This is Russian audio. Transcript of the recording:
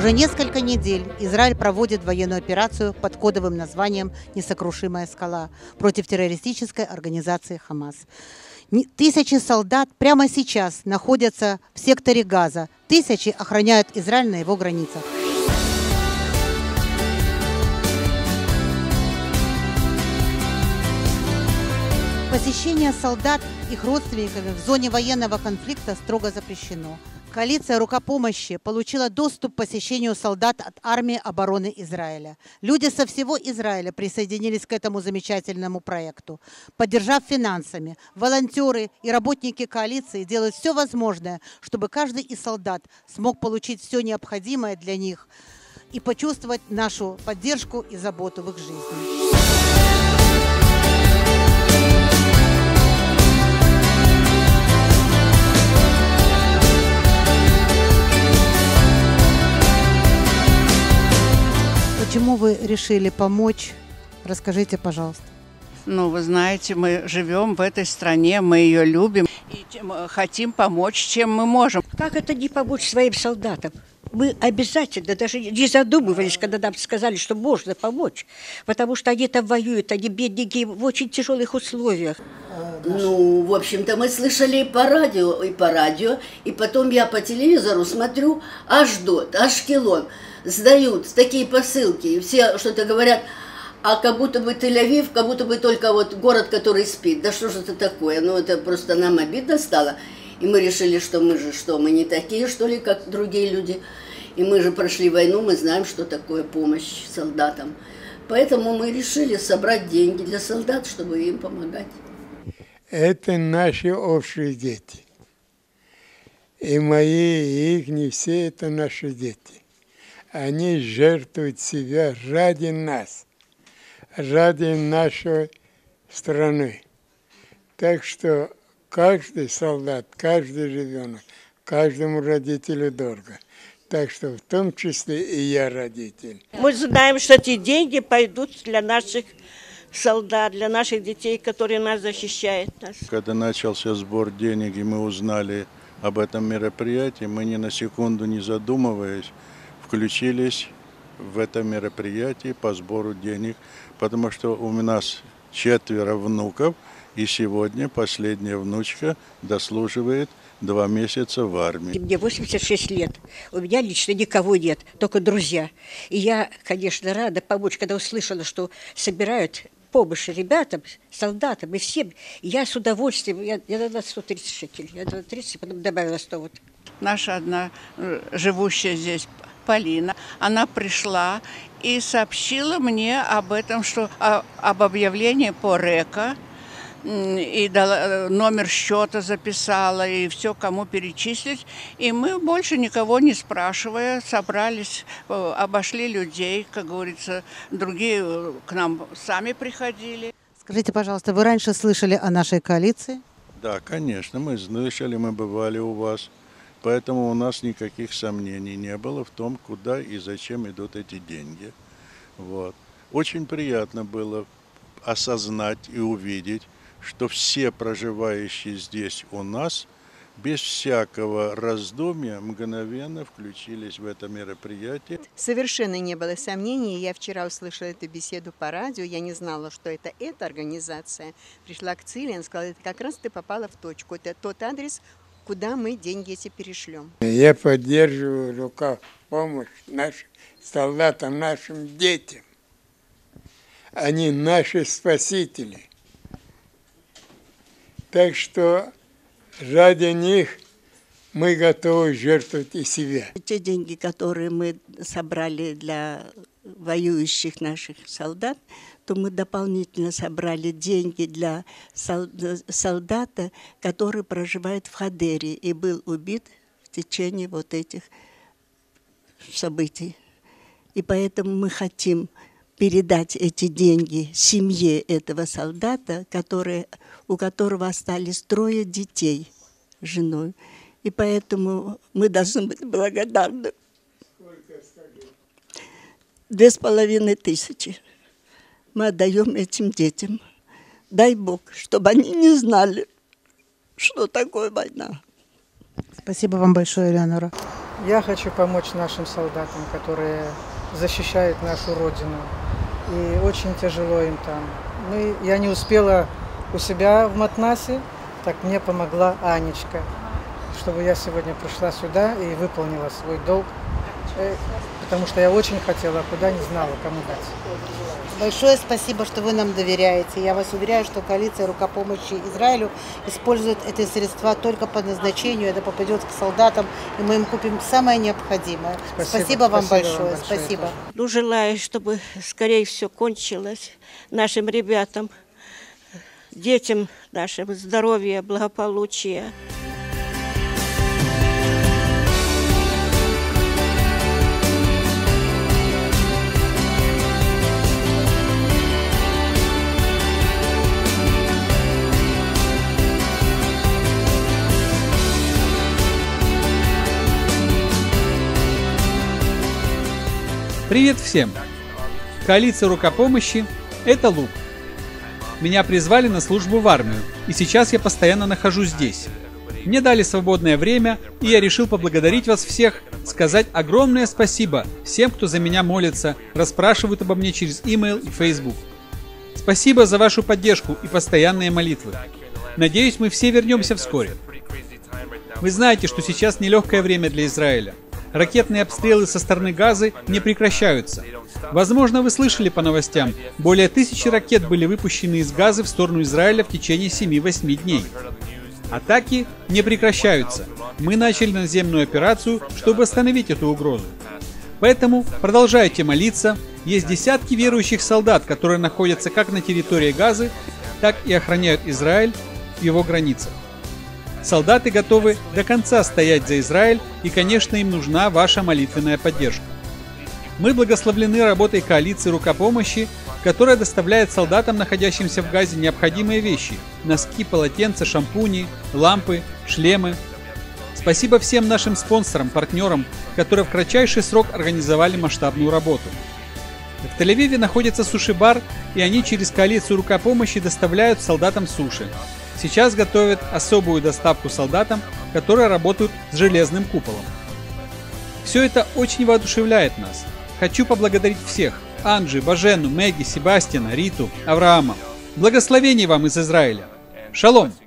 Уже несколько недель Израиль проводит военную операцию под кодовым названием «Несокрушимая скала» против террористической организации «Хамас». Тысячи солдат прямо сейчас находятся в секторе Газа. Тысячи охраняют Израиль на его границах. Посещение солдат их родственниками в зоне военного конфликта строго запрещено. Коалиция «Рука помощи» получила доступ к посещению солдат от армии обороны Израиля. Люди со всего Израиля присоединились к этому замечательному проекту. Поддержав финансами, волонтеры и работники коалиции делают все возможное, чтобы каждый из солдат смог получить все необходимое для них и почувствовать нашу поддержку и заботу в их жизни. Почему вы решили помочь? Расскажите, пожалуйста. Ну, вы знаете, мы живем в этой стране, мы ее любим и хотим помочь, чем мы можем. Как это не помочь своим солдатам? Мы обязательно даже не задумывались, когда нам сказали, что можно помочь, потому что они там воюют, они бедненькие в очень тяжелых условиях. Ну, в общем-то, мы слышали и по радио, и потом я по телевизору смотрю, Ашдод, Ашкелон сдают такие посылки, и все что-то говорят, а как будто бы Тель-Авив, как будто бы только вот город, который спит. Да что же это такое? Ну, это просто нам обидно стало. И мы решили, что мы не такие, что ли, как другие люди. И мы же прошли войну, мы знаем, что такое помощь солдатам. Поэтому мы решили собрать деньги для солдат, чтобы им помогать. Это наши общие дети. И мои, и их, не все это наши дети. Они жертвуют себя ради нас, ради нашей страны. Так что каждый солдат, каждый ребенок, каждому родителю дорого. Так что в том числе и я родитель. Мы знаем, что эти деньги пойдут для наших солдат, для наших детей, которые нас защищают. Когда начался сбор денег, и мы узнали об этом мероприятии, мы ни на секунду не задумываясь, включились в это мероприятие по сбору денег, потому что у нас 4 внуков, и сегодня последняя внучка дослуживает 2 месяца в армии. Мне 86 лет, у меня лично никого нет, только друзья. И я, конечно, рада помочь, когда услышала, что собирают помощь ребятам, солдатам и всем. Я с удовольствием, я дала 130 шекелей, я дала 30, потом добавила 100. Вот. Наша одна живущая здесь Полина, она пришла и сообщила мне об этом, что об объявлении по РЭКа, и дала, номер счета записала, и все, кому перечислить. И мы, больше никого не спрашивая, собрались, обошли людей, как говорится, другие к нам сами приходили. Скажите, пожалуйста, вы раньше слышали о нашей коалиции? Да, конечно, мы слышали, мы бывали у вас. Поэтому у нас никаких сомнений не было в том, куда и зачем идут эти деньги. Вот. Очень приятно было осознать и увидеть, что все проживающие здесь у нас без всякого раздумья мгновенно включились в это мероприятие. Совершенно не было сомнений. Я вчера услышала эту беседу по радио. Я не знала, что это эта организация. Пришла к Циле, она сказала, это как раз ты попала в точку. Это тот адрес, куда мы деньги эти перешлем. Я поддерживаю рука помощь нашим солдатам, нашим детям. Они наши спасители. Так что ради них мы готовы жертвовать и себя. Те деньги, которые мы собрали для воюющих наших солдат, то мы дополнительно собрали деньги для солдата, который проживает в Хадере и был убит в течение вот этих событий. И поэтому мы хотим передать эти деньги семье этого солдата, у которого остались 3 детей с женой. И поэтому мы должны быть благодарны. 2500 мы отдаем этим детям. Дай Бог, чтобы они не знали, что такое война. Спасибо вам большое, Элеонора. Я хочу помочь нашим солдатам, которые защищают нашу Родину. И очень тяжело им там. Я не успела у себя в Матнасе, так мне помогла Анечка, чтобы я сегодня пришла сюда и выполнила свой долг, потому что я очень хотела, куда не знала, кому дать. Большое спасибо, что вы нам доверяете. Я вас уверяю, что коалиция рукопомощи Израилю использует эти средства только по назначению. Это попадет к солдатам, и мы им купим самое необходимое. Спасибо вам большое. Спасибо. Желаю, чтобы скорее все кончилось нашим ребятам, детям нашим здоровья, благополучия. Привет всем! Коалиция рукопомощи – это Лук. Меня призвали на службу в армию, и сейчас я постоянно нахожусь здесь. Мне дали свободное время, и я решил поблагодарить вас всех, сказать огромное спасибо всем, кто за меня молится, расспрашивают обо мне через email и Facebook. Спасибо за вашу поддержку и постоянные молитвы. Надеюсь, мы все вернемся вскоре. Вы знаете, что сейчас нелегкое время для Израиля. Ракетные обстрелы со стороны Газы не прекращаются. Возможно, вы слышали по новостям, более 1000 ракет были выпущены из Газы в сторону Израиля в течение 7-8 дней. Атаки не прекращаются. Мы начали наземную операцию, чтобы остановить эту угрозу. Поэтому продолжайте молиться. Есть десятки верующих солдат, которые находятся как на территории Газы, так и охраняют Израиль в его границах. Солдаты готовы до конца стоять за Израиль, и, конечно, им нужна ваша молитвенная поддержка. Мы благословлены работой коалиции рукопомощи, которая доставляет солдатам, находящимся в Газе, необходимые вещи – носки, полотенца, шампуни, лампы, шлемы. Спасибо всем нашим спонсорам, партнерам, которые в кратчайший срок организовали масштабную работу. В Тель-Авиве находится суши-бар, и они через коалицию рукопомощи доставляют солдатам суши. Сейчас готовят особую доставку солдатам, которые работают с железным куполом. Все это очень воодушевляет нас. Хочу поблагодарить всех – Анджи, Бажену, Мэгги, Себастьяна, Риту, Авраама. Благословений вам из Израиля. Шалом!